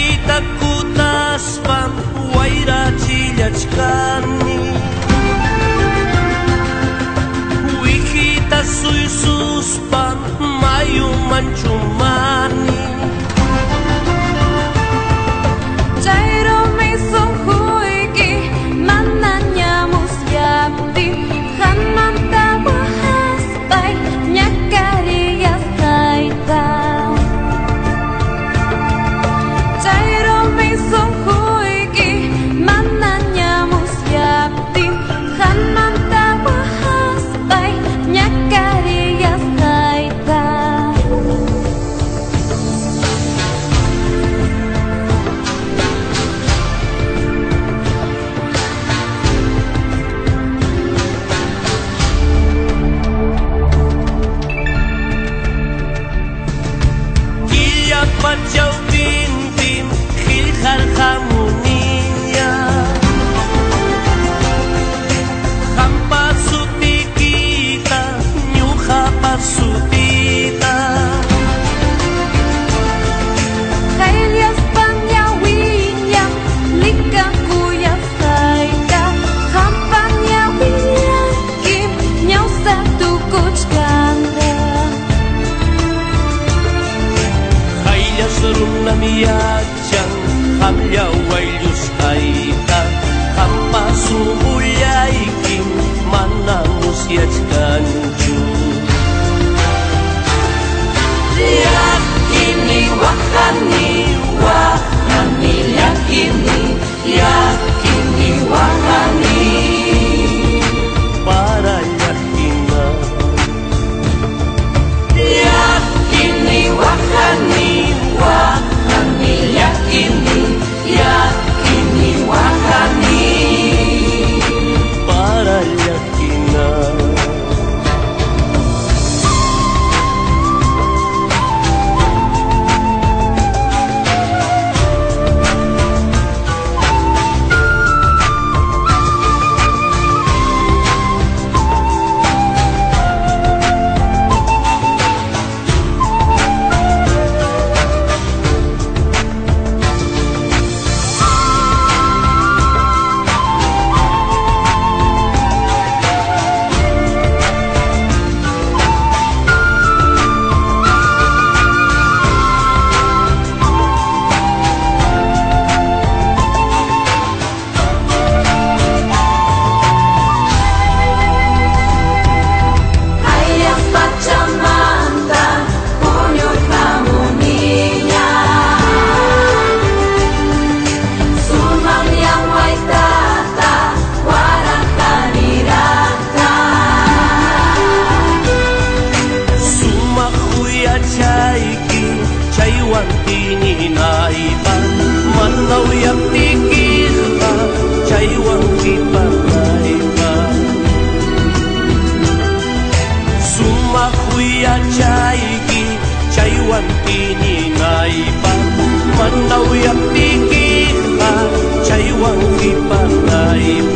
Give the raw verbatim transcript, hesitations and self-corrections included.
kita kutas pam waira ciljachkani wikita suysus pam mayu mancumani Jairo me songhuiki mananya musyapti hanmanta bahas baik nyakari ya saita Jairo me songhuiki mananya musyapti hanmanta bahas baik nyakari ya saita Pacau bintim khilkhal khamuninya Hampa suti kita nyuha pasutita Kailias panyawinya likaku ya saita Hampanya wiyakim nyau satu kuchkanda Serum namiyajang hamya wailus aita hampa sumulaikim mana musyajkanju yakini wakani wakani yakini yakini wakani para yakina yakini wakani wakani yakini yakini wakani para yakina Manau yang tikirka caiwang kipanaiba Sumakuya caiki caiwang tininaiba Manau yang tikirka caiwang kipanaiba